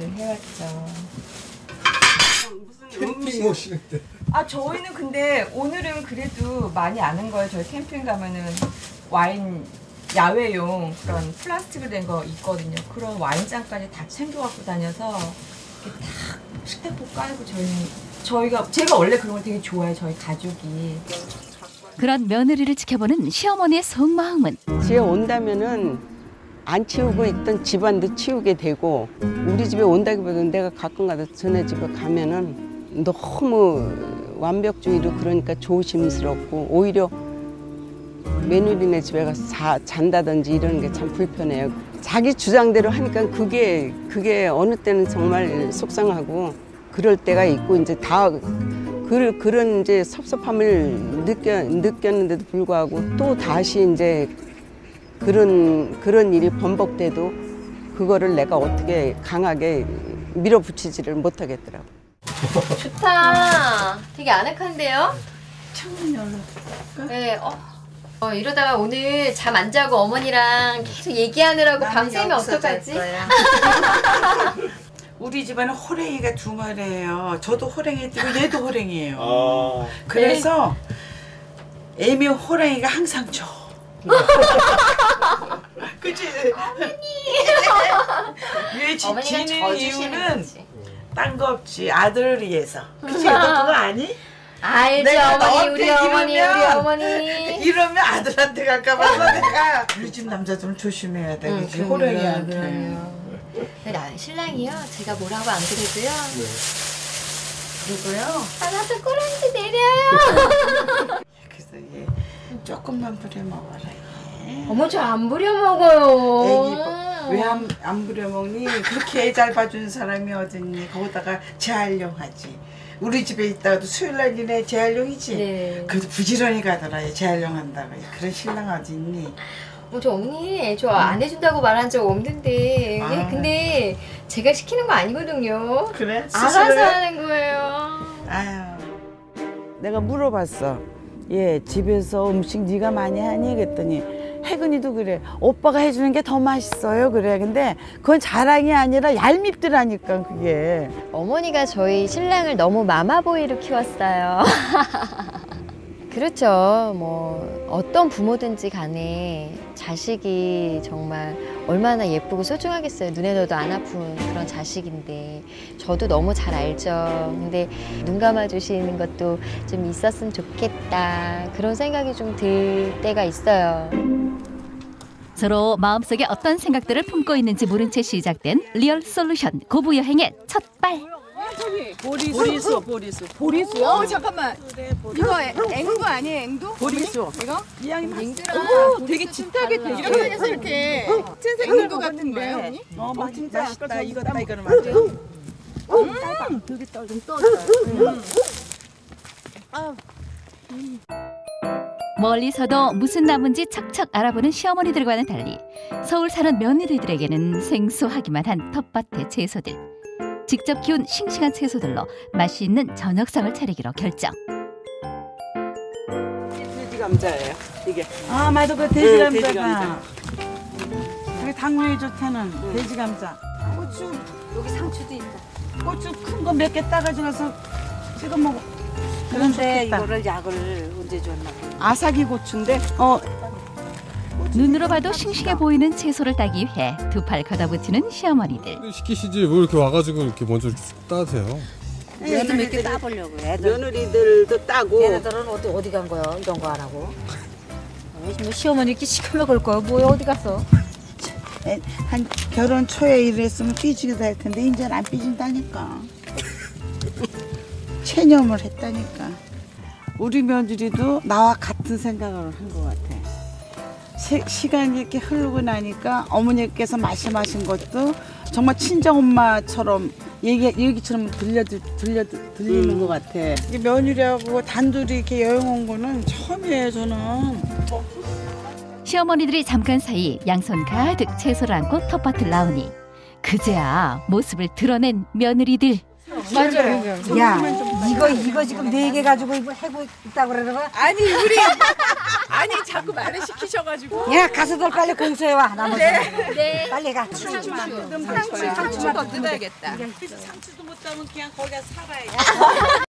늘 해왔죠. 캠핑 오시는데. 저희는 근데 오늘은 그래도 많이 아는 거예요. 저희 캠핑 가면은 와인 야외용 그런 플라스틱으로 된 거 있거든요. 그런 와인잔까지 다 챙겨갖고 다녀서 이렇게 딱 식탁보 깔고 제가 원래 그런 걸 되게 좋아해요. 저희 가족이. 그런 며느리를 지켜보는 시어머니의 속마음은 집에 온다면은 안 치우고 있던 집안도 치우게 되고 우리 집에 온다기보다는 내가 가끔가다 전에 집에 가면은 너무 완벽주의로 그러니까 조심스럽고 오히려 며느리네 집에 가서 잔다든지 이러는 게 참 불편해요. 자기 주장대로 하니까 그게 어느 때는 정말 속상하고 그럴 때가 있고 이제 다 그런 이제 섭섭함을 느꼈는데도 불구하고 또 다시 이제 그런 일이 번복돼도 그거를 내가 어떻게 강하게 밀어붙이지를 못하겠더라고. 좋다. 되게 아늑한데요? 창문 열어볼까? 네. 이러다가 오늘 잠 안 자고 어머니랑 계속 얘기하느라고 밤새면 어떡하지? 우리 집안은 호랭이가 두 마리예요. 저도 호랭이 띠고 얘도 호랭이에요. 그래서 애미 호랭이가 항상 줘. 그치? 왜 지는 이유는 딴 거 없지. 아들을 위해서. 그치? 너 그거 아니? 알죠, 어머니, 우리 어머니. 이러면 아들한테 갈까 봐서 내가 우리 집 남자들은 조심해야 돼. 그치? 호랭이한테. 근데 나 신랑이요. 제가 뭐라고 안 그래도요. 그리고요. 하나도 꼬랑지 내려요. 그래서 얘 조금만 부려 먹어라. 어머, 저 안 부려 먹어요. 애기 왜 안 부려 먹니? 그렇게 애 잘 봐주는 사람이 어딨니? 거기다가 재활용하지. 우리 집에 있다가도 수요일날 니네 재활용이지? 네. 그래도 부지런히 가더라. 재활용 한다고. 그런 신랑 어딨니? 저 언니, 저 안 해준다고 말한 적 없는데. 근데 제가 시키는 거 아니거든요. 그래? 알아서 하는 거예요. 아유. 내가 물어봤어. 집에서 음식 네가 많이 하니? 그랬더니 혜근이도 그래. 오빠가 해주는 게 더 맛있어요. 그래. 근데 그건 자랑이 아니라 얄밉더라니까 그게. 어머니가 저희 신랑을 너무 마마보이로 키웠어요. 그렇죠. 뭐 어떤 부모든지 간에 자식이 정말 얼마나 예쁘고 소중하겠어요. 눈에 넣어도 안 아픈 그런 자식인데 저도 너무 잘 알죠. 근데 눈 감아주시는 것도 좀 있었으면 좋겠다. 그런 생각이 좀 들 때가 있어요. 서로 마음속에 어떤 생각들을 품고 있는지 모른 채 시작된 리얼 솔루션 고부 여행의 첫 발. 보리수요? 잠깐만. 이거 앵두 아니에요? 앵두? 보리수. 이거? 앵두랑 되게 짙하게 되게 이렇게 해서 이렇게 흰색 앵두 같은 거예요, 언니? 진짜 맛있다. 이거다 이거는 맞아. 되게 좀 떠져요. 멀리서도 무슨 나무인지 척척 알아보는 시어머니들과는 달리 서울 사는 며느리들에게는 생소하기만 한 텃밭의 채소들. 직접 키운 싱싱한 채소들로 맛이 있는 저녁상을 차리기로 결정. 돼지 감자예요. 이게. 맞아. 그 돼지 감자가. 그게 당뇨에 좋다는 돼지 감자. 고추. 여기 상추도 있다. 고추 큰 거 몇 개 따가지고서 찍어 먹어. 그런데 이거를 약을 언제 줬나? 아삭이 고추인데. 눈으로 봐도 싱싱해 보이는 채소를 따기 위해 두 팔 걷어붙이는 시어머니들. 시키시지 뭐 이렇게 와가지고 이렇게 먼저 따세요. 얘도 몇 개 따보려고. 며느리들도 따고. 얘네들은 어디 간 거야? 이런 거 안 하고. 뭐 시어머니 이렇게 시커멓을 거야. 뭐야 어디 갔어? 한 결혼 초에 이랬으면 삐지기도 할 텐데 이제는 안 삐진다니까. 체념을 했다니까. 우리 며느리도 나와 같은 생각을 한 것 같아. 시간이 이렇게 흐르고 나니까 어머니께서 말씀하신 것도 정말 친정엄마처럼 얘기처럼 들리는 것 같아. 며느리하고 단둘이 이렇게 여행 온 거는 처음이에요, 저는. 시어머니들이 잠깐 사이 양손 가득 채소를 안고 텃밭을 나오니 그제야 모습을 드러낸 며느리들. 맞아요. 야, 이거 지금 4개 가지고 이거 해고 있다고 그러는 거야? 아니 우리 아니 자꾸 말을 시키셔가지고. 야 가서들 빨리 공수해와. 나머지. 네. 빨리 가. 상추 더 뜯어야겠다. 상추도 못 따면 그냥 거기 가서 살아야